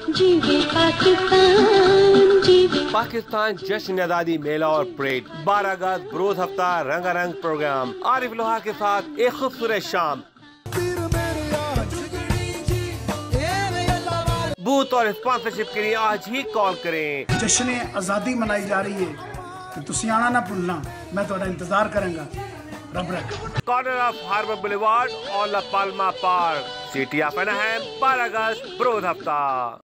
जीवे पाकिस्तान, जीवे पाकिस्तान जश्न आजादी मेला और परेड 12 अगस्त बरोज हफ्ता रंगारंग प्रोग्राम आरिफ लोहा के साथ एक खूबसूरत शाम। बूथ और स्पॉन्सरशिप के लिए आज ही कॉल करें। जश्न आजादी मनाई जा रही है तो तुसी आना ना भूलना, मैं थोड़ा इंतजार करूंगा। रब रख। कॉर्नर ऑफ हार्बर बुलेवार्ड और La Palma Park, city of Anaheim, 12 अगस्त बरोज हफ्ता।